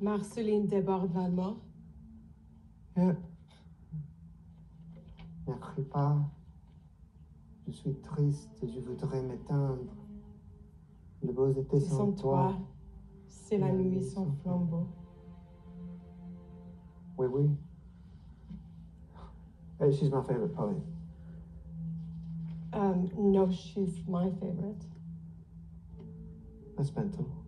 Marceline Desbordes-Valmore. Ne crie pas. Je suis triste et je voudrais m'éteindre. Le beau été sans toi. C'est la nuit sans flambeau. Oui, oui. She's my favorite poet. No, she's my favorite. That's mental.